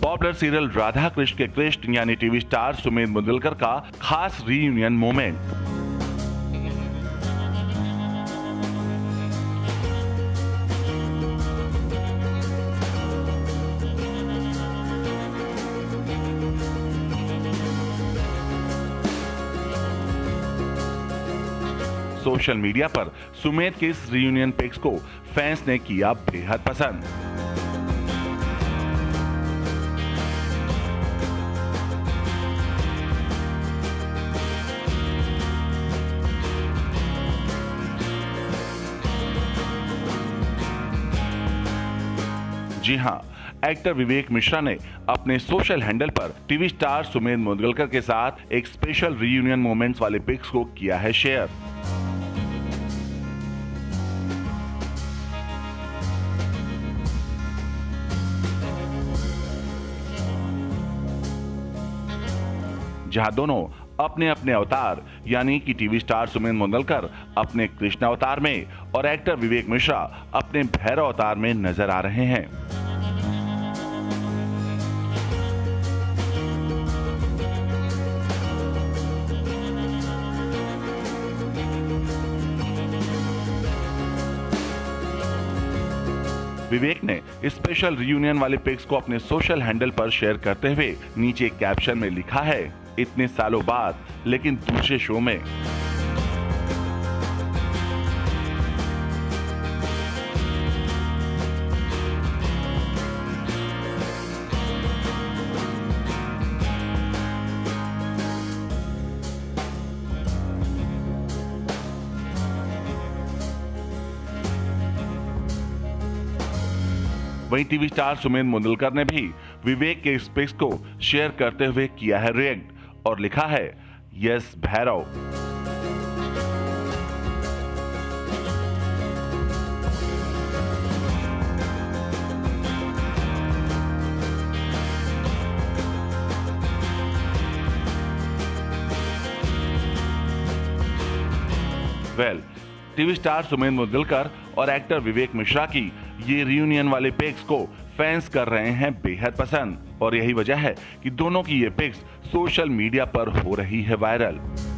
Popular serial Radha Krishna के कृष्ण यानी TV star Sumedh मुंदलकर का खास रीयूनियन मोमेंट। सोशल मीडिया पर सुमेध के इस रीयूनियन पिक्स को फैंस ने किया बेहद पसंद। जी हां, एक्टर विवेक मिश्रा ने अपने सोशल हैंडल पर टीवी स्टार सुमेध मुंदलकर के साथ एक स्पेशल रीयूनियन मोमेंट्स वाले पिक्स को किया है शेयर। जहां दोनों अपने अपने अवतार यानी कि टीवी स्टार सुमेध मुंदलकर अपने कृष्ण अवतार में और एक्टर विवेक मिश्रा अपने भैरव अवतार में नजर आ रहे हैं। विवेक ने स्पेशल रियूनियन वाले पिक्स को अपने सोशल हैंडल पर शेयर करते हुए नीचे कैप्शन में लिखा है, इतने सालों बाद लेकिन दूसरे शो में। वहीं टीवी स्टार सुमेध मुंदलकर ने भी विवेक के इस पिक्स को शेयर करते हुए किया है रिएक्ट और लिखा है, yes Bhairav. TV star Sumedh Mundalkar और एक्टर विवेक मिश्रा की ये रियूनियन वाले पिक्स को फैंस कर रहे हैं बेहद पसंद और यही वजह है कि दोनों की ये पिक्स सोशल मीडिया पर हो रही है वायरल।